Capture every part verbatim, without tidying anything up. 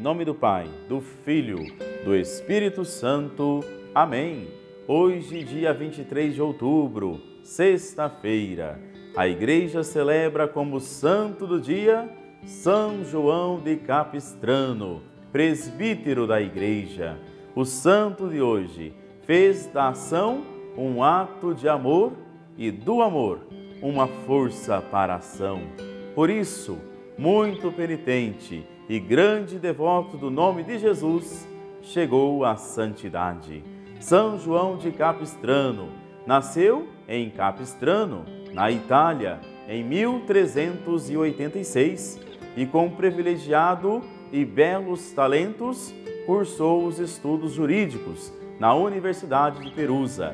nome do Pai, do Filho, do Espírito Santo. Amém. Hoje, dia vinte e três de outubro, sexta-feira, a Igreja celebra como santo do dia São João de Capistrano, presbítero da Igreja. O santo de hoje fez da ação um ato de amor e do amor uma força para a ação. Por isso, muito penitente e grande devoto do nome de Jesus, chegou à santidade. São João de Capistrano nasceu em Capistrano, na Itália, em mil trezentos e oitenta e seis e com privilegiado e belos talentos cursou os estudos jurídicos na Universidade de Perusa.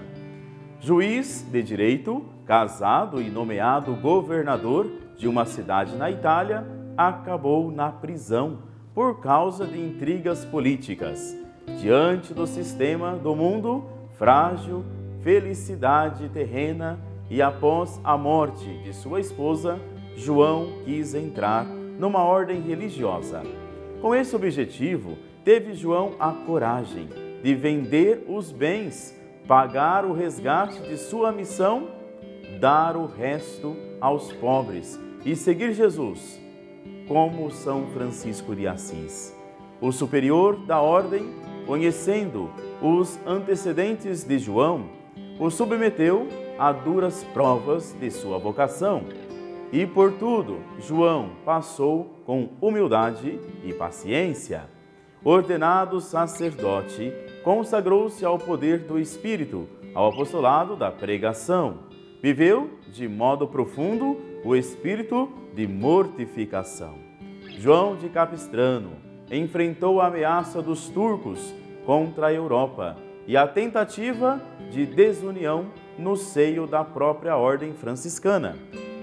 Juiz de direito, casado e nomeado governador de uma cidade na Itália, acabou na prisão por causa de intrigas políticas. Diante do sistema do mundo frágil, felicidade terrena e após a morte de sua esposa, João quis entrar numa ordem religiosa. Com esse objetivo, teve João a coragem de vender os bens, pagar o resgate de sua missão, dar o resto aos pobres e seguir Jesus, como São Francisco de Assis. O superior da ordem, conhecendo os antecedentes de João, o submeteu a duras provas de sua vocação e, por tudo, João passou com humildade e paciência. Ordenado sacerdote, consagrou-se ao poder do Espírito, ao apostolado da pregação. Viveu de modo profundo o espírito de mortificação. João de Capistrano enfrentou a ameaça dos turcos contra a Europa e a tentativa de desunião no seio da própria ordem franciscana.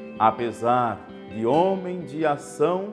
Apesar de homem de ação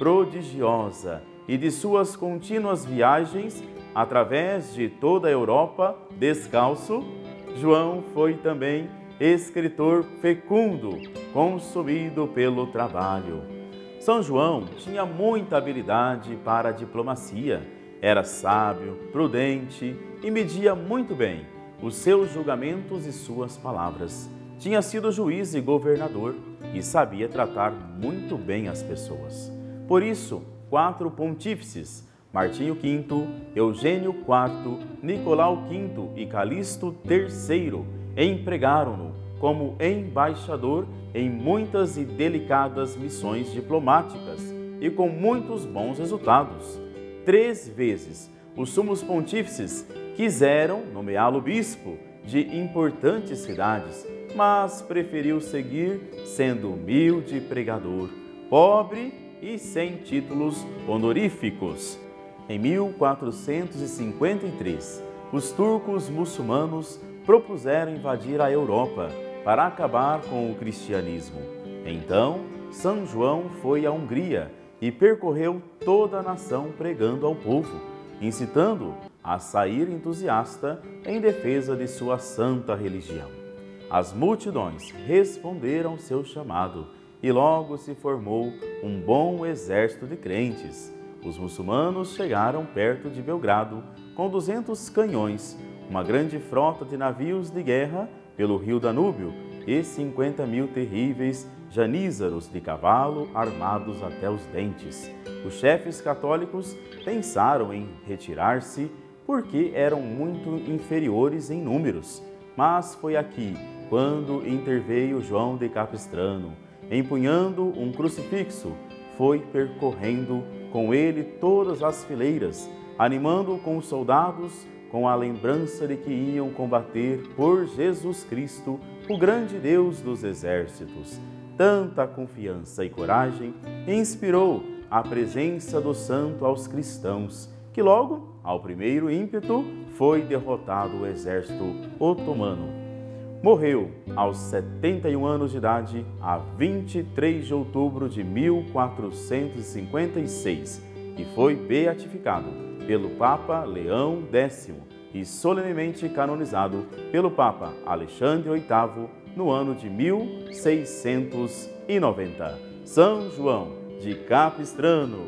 prodigiosa e de suas contínuas viagens através de toda a Europa descalço, João foi também escritor fecundo, consumido pelo trabalho. São João tinha muita habilidade para a diplomacia, era sábio, prudente e media muito bem os seus julgamentos e suas palavras. Tinha sido juiz e governador e sabia tratar muito bem as pessoas. Por isso, quatro pontífices, Martinho quinto, Eugênio quarto, Nicolau quinto e Calixto terceiro, empregaram-no como embaixador em muitas e delicadas missões diplomáticas e com muitos bons resultados. Três vezes os sumos pontífices quiseram nomeá-lo bispo de importantes cidades, mas preferiu seguir sendo humilde pregador, pobre e sem títulos honoríficos. Em mil quatrocentos e cinquenta e três, os turcos muçulmanos propuseram invadir a Europa para acabar com o cristianismo. Então, São João foi à Hungria e percorreu toda a nação pregando ao povo, incitando a sair entusiasta em defesa de sua santa religião. As multidões responderam ao seu chamado e logo se formou um bom exército de crentes. Os muçulmanos chegaram perto de Belgrado com duzentos canhões, uma grande frota de navios de guerra pelo rio Danúbio e cinquenta mil terríveis janízaros de cavalo armados até os dentes. Os chefes católicos pensaram em retirar-se porque eram muito inferiores em números, mas foi aqui quando interveio João de Capistrano. Empunhando um crucifixo, foi percorrendo com ele todas as fileiras, animando com os soldados com a lembrança de que iam combater por Jesus Cristo, o grande Deus dos exércitos. Tanta confiança e coragem inspirou a presença do santo aos cristãos, que logo, ao primeiro ímpeto, foi derrotado o exército otomano. Morreu aos setenta e um anos de idade, a vinte e três de outubro de mil quatrocentos e cinquenta e seis, e foi beatificado pelo Papa Leão X e solenemente canonizado pelo Papa Alexandre oitavo no ano de mil seiscentos e noventa. São João de Capistrano,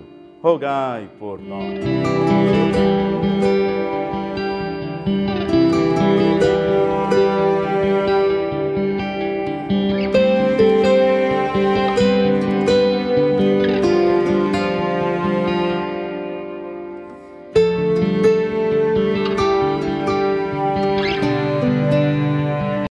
rogai por nós.